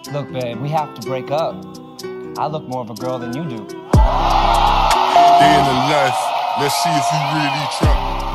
Look, babe, we have to break up. I look more of a girl than you do. Day in the life, let's see if you really try.